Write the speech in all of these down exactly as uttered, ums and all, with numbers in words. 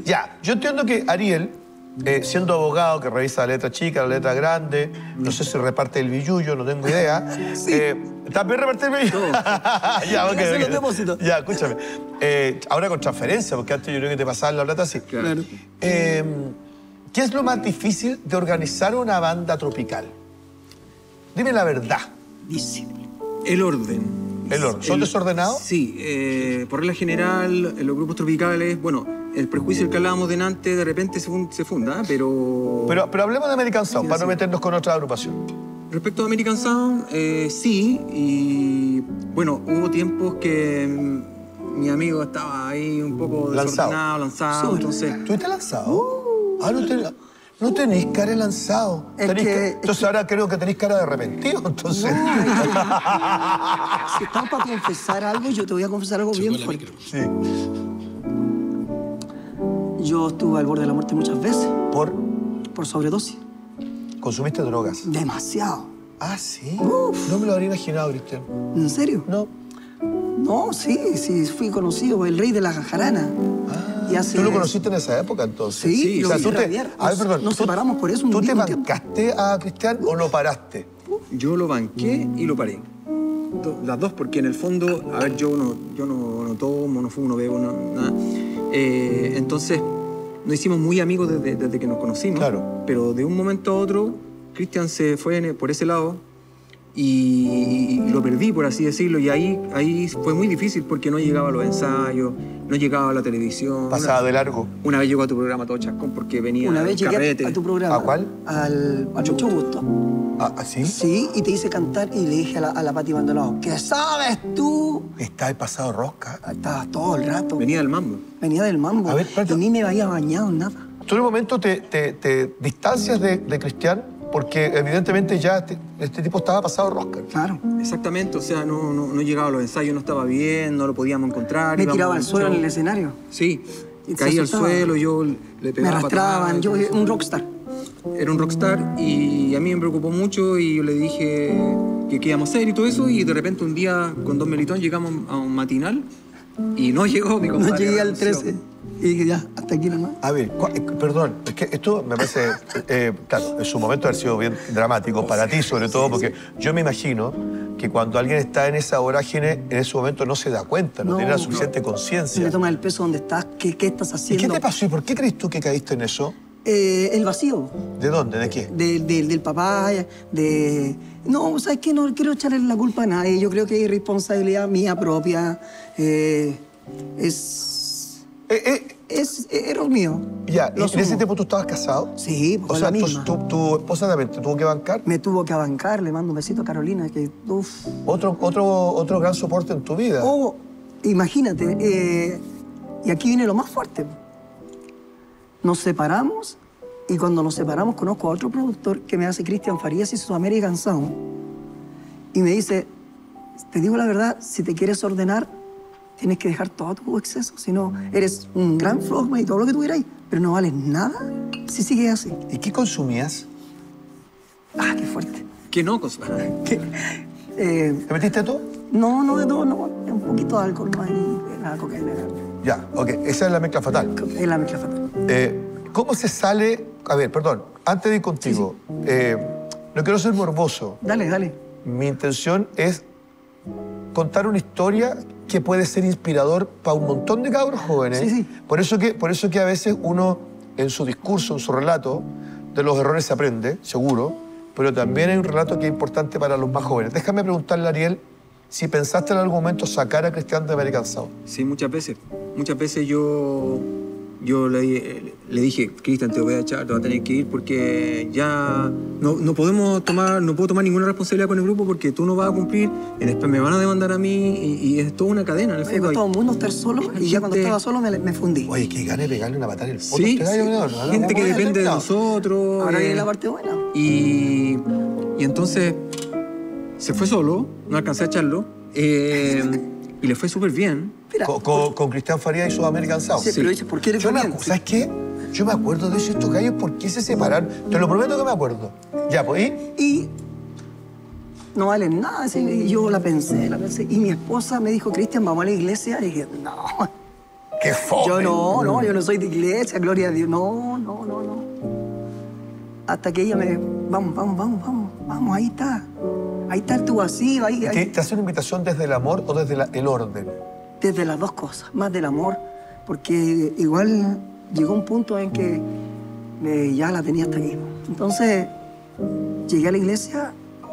Ya, yo entiendo que Ariel, eh, siendo abogado que revisa la letra chica, la letra grande, no sé si reparte el billullo, no tengo idea. Sí. Eh, ¿También reparte el billullo? ya, ok, Hace los ok. depósitos. Ya, escúchame. Eh, ahora con transferencia, porque antes yo creo que te pasaban la plata así. Claro. Eh, ¿Qué es lo más difícil de organizar una banda tropical? Dime la verdad. Disciplina. El orden. El orden. ¿Son El- desordenados? Sí, eh, por regla general, en los grupos tropicales, bueno, el prejuicio del que hablábamos delante de repente se, fun- se funda, pero... Pero, pero hablemos de American Sound, Sí, para no sí. meternos con otra agrupación. Respecto a American Sound, eh, sí, y bueno, hubo tiempos que mm, mi amigo estaba ahí un poco Lanzado. desordenado, lanzado, Sí. entonces... ¿Tú te lanzado? Ah, no, te, no tenés cara de lanzado. Es Tenés que- ca- es entonces que- ahora creo que tenés cara de arrepentido, entonces. Si estás para confesar algo, yo te voy a confesar algo bien fuerte. Sí. Yo estuve al borde de la muerte muchas veces ¿Por? por sobredosis. ¿Consumiste drogas? Demasiado. Ah, ¿sí? Uf. No me lo habría imaginado, Cristian. ¿En serio? No. No, sí, sí, fui conocido, el rey de la jarana. Ah, Y hace- ¿Tú lo conociste en esa época, entonces? Sí, Sí, lo o sea, vi tú te... radiar. A ver, Nos- perdón. Nos ¿tú- separamos por eso un ¿Tú te día, un tiempo. bancaste a Cristian o lo paraste? Yo lo banqué y lo paré. Do- Las dos, porque en el fondo, a ver, yo no, yo no, no tomo, no fumo, no bebo, no, nada. Eh, entonces, nos hicimos muy amigos desde, desde que nos conocimos. Claro. Pero de un momento a otro, Cristian se fue en- por ese lado y, y lo perdí, por así decirlo. Y ahí, ahí fue muy difícil porque no llegaba a los ensayos, no llegaba a la televisión. Pasaba Una- de largo. Una vez llegó a tu programa todo chascón porque venía Una vez al llegué carrete. a tu programa. ¿A cuál? Al, al Mucho Gusto. Ah, ¿ah, ¿sí? Sí, y te hice cantar y le dije a la, a la Pati Maldonado, ¿qué sabes tú? Está el pasado rosca. Estabas todo el rato. Venía del mambo. Venía del mambo. A ver, espérate. y ni me había bañado, nada. Tú en un momento te, te- te distancias de, de Cristian porque evidentemente ya este, este tipo estaba pasado rosca. Claro. Exactamente, o sea, no, no, no llegaba a los ensayos, no estaba bien, no lo podíamos encontrar. Me íbamos tiraba al al suelo en show. el escenario. Sí, Y se caía al asustaba. suelo, yo le Me pegaba arrastraban, patadas. yo un rockstar. Era un rockstar y a mí me preocupó mucho y yo le dije que qué íbamos a hacer y todo eso y de repente un día con Don Melitón llegamos a un matinal y no llegó mi compadre. No llegué al renunció. trece. Y dije, ya, hasta aquí nomás. A ver, cu- eh, perdón, es que esto me parece, eh, claro, en su momento ha sido bien dramático, para ti sobre todo, porque yo me imagino que cuando alguien está en esa vorágine, en ese momento no se da cuenta, no, No, tiene la no. suficiente Se conciencia. le toma el peso donde estás, qué, qué estás ¿Y haciendo. qué te pasó y por qué crees tú que caíste en eso? Eh, el vacío. ¿De dónde? ¿De qué? De- de- del papá, de... No, ¿sabes qué? No quiero echarle la culpa a nadie. Yo creo que hay responsabilidad mía propia. Eh, es... Eh, eh, Es error mío. ya, ¿y Lo en ese asumo. tiempo tú estabas casado? Sí, O con sea, la tu, misma. tu, tu esposa también te tuvo que bancar. Me tuvo que abancar, le mando un besito a Carolina, que uff. Otro, otro, otro gran soporte en tu vida. Oh, imagínate, eh, y aquí viene lo más fuerte. Nos separamos y cuando nos separamos conozco a otro productor que me hace Cristian Farías y su American Sound y me dice, te digo la verdad, si te quieres ordenar, tienes que dejar todo tu exceso, si no, eres un gran flogman y todo lo que tú quieras, pero no vales nada si sigues así. ¿Y qué consumías? Ah, qué fuerte. ¿Qué no, cosa? ¿Qué? Eh, ¿Te metiste todo? no, no de todo, no, un poquito de alcohol, no hay nada, cocaína, Ya, ok, esa es la mezcla fatal. es la mezcla fatal. Eh, ¿Cómo se sale? A ver, perdón, antes de ir contigo, eh, no quiero ser morboso. Dale, dale. Mi intención es contar una historia que puede ser inspirador para un montón de cabros jóvenes. Sí, sí. Por eso que, por eso que a veces uno, en su discurso, en su relato, de los errores se aprende, seguro, pero también hay un relato que es importante para los más jóvenes. Déjame preguntarle a Ariel si pensaste en algún momento sacar a Cristian de American Sound. Sí, muchas veces. Muchas veces yo, yo le, le dije, Cristian, te voy a echar, te vas a tener que ir porque ya no, no podemos tomar, no puedo tomar ninguna responsabilidad con el grupo porque tú no vas a cumplir, y después me van a demandar a mí y, y es toda una cadena en el Me fondo. costó todo el mundo estar solo y ya cuando gente- estaba solo me, me fundí. Oye, que gane pegarle una patada en el poto. Sí, a este gallo, sí. ¿no? No, no, Gente que ¿cómo depende de terminado? nosotros. Ahora eh, viene la parte buena. Y, y entonces se fue solo, no alcancé a echarlo, eh, y le fue súper bien. Mira, Con, con, con Cristian Farías y sus American Sound. sí, pero dices, ¿por qué eres Yo me bien? acu- ¿Sabes qué? Yo me acuerdo de eso, estos gallos, ¿por qué se separaron? Te lo prometo que me acuerdo. Ya, pues, ¿y? Y no valen nada. Y yo la pensé, la pensé. Y mi esposa me dijo, Cristian, vamos a la iglesia. Y dije, no, ¡Qué fome! Yo no, no, yo no soy de iglesia, gloria a Dios. No, no, no, no. Hasta que ella me... Vamos, vamos, vamos, vamos, vamos, ahí está. Ahí está el tu vacío, ahí, ¿Te, ahí. te hace una invitación desde el amor o desde la- el orden? Desde las dos cosas, más del amor, porque igual llegó un punto en que me- ya la tenía hasta aquí. Entonces, llegué a la iglesia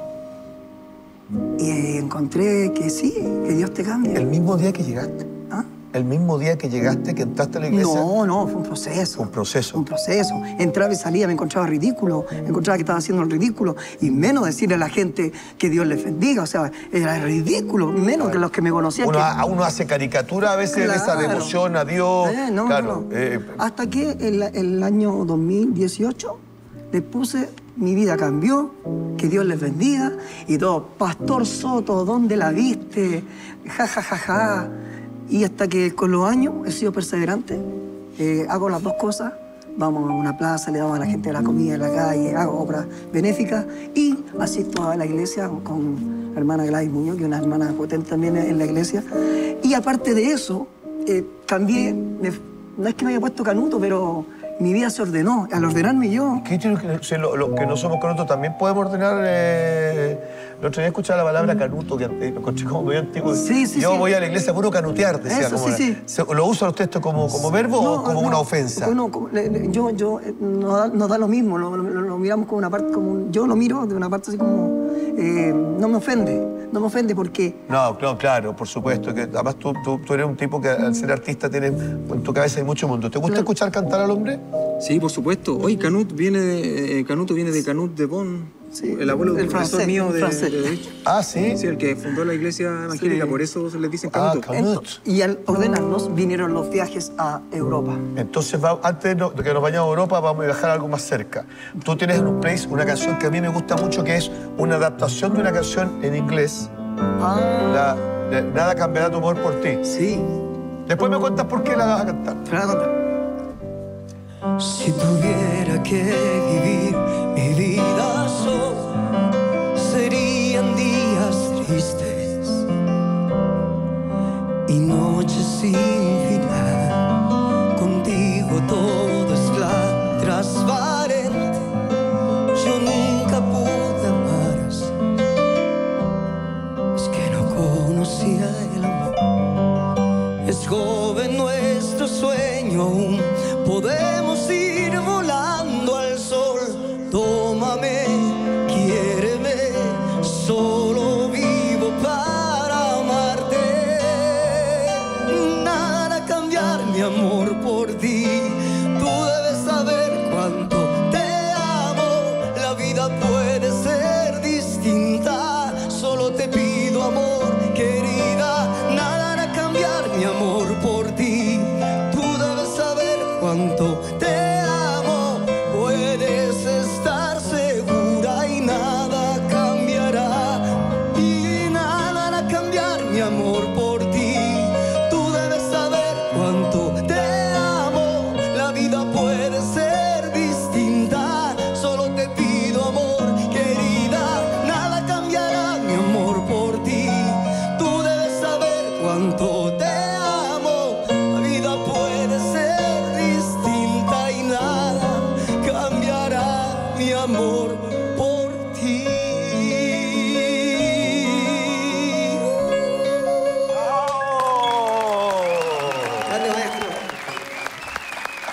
y encontré que sí, que Dios te cambia. El mismo día que llegaste. ¿Ah? El mismo día que llegaste, que entraste a la iglesia. No, no, fue un proceso. Un proceso. Un proceso. Entraba y salía, me encontraba ridículo, me encontraba que estaba haciendo el ridículo, y menos decirle a la gente que Dios les bendiga, o sea, era ridículo, menos que los que me conocían. Uno, que... ha- uno hace caricatura a veces de esa Claro. devoción a Dios. Eh, no, claro. no, no. eh, Hasta que el, el año dos mil dieciocho les puse, mi vida cambió, que Dios les bendiga, y todo, Pastor Soto, ¿dónde la viste? Ja, ja, ja, ja. Y hasta que con los años he sido perseverante, eh, hago las dos cosas, vamos a una plaza, le damos a la gente la comida en la calle, hago obras benéficas y asisto a la iglesia con la hermana Gladys Muñoz, que es una hermana potente también en la iglesia. Y aparte de eso, eh, cambié, me- no es que me haya puesto canuto, pero mi vida se ordenó. Al ordenarme yo, ¿Qué tiene que ser? Lo- Los que no somos canutos también podemos ordenar. Eh... El otro día escuchaba la palabra canuto, que eh, lo encontré como medio antiguo. Sí, sí, Yo sí. voy a la iglesia puro canutear, decía. Eso, como sí, era. sí. Se- ¿Lo usa usted esto como, como verbo o como no, una ofensa? Bueno, como- le- le- yo, yo, eh, nos da, nos da lo mismo, lo, lo- lo miramos como una parte, como un- yo lo miro de una parte así como, eh, no me ofende, no me ofende porque, No, no, claro, por supuesto. Que además tú, tú, tú eres un tipo que al ser artista tienes en tu cabeza hay mucho mundo. ¿Te gusta escuchar cantar al hombre? Sí, por supuesto. Oye, Canut viene de, eh, Canuto viene de Canut de Bonn, Sí, el abuelo del el profesor francés, mío el de, francés. de derecho. Ah, sí. Sí, el que fundó la iglesia evangélica, Sí. por eso se les dicen Ah, Canuto. Canut. y al ordenarnos vinieron los viajes a Europa. Entonces, va- antes no- de que nos vayamos a Europa, vamos a viajar a algo más cerca. Tú tienes en un place una canción que a mí me gusta mucho, que es una adaptación de una canción en inglés. Ah, La- de Nada cambiará tu amor por ti. sí, Después me cuentas por qué la vas a cantar. te voy a contar. Si tuviera que vivir mi vida solo, serían días tristes y noches sin final. Contigo todo es claro, transparente. Yo nunca pude amar así. Es que no conocía el amor. Es joven nuestro sueño aún. Podemos ir volando al sol. Tómame, quiéreme, solo vivo para amarte. Nada hará cambiar mi amor por ti. Tú debes saber cuánto te amo. La vida puede ser distinta. Solo te pido amor, querida. Nada hará cambiar mi amor por ti. Tú debes saber cuánto te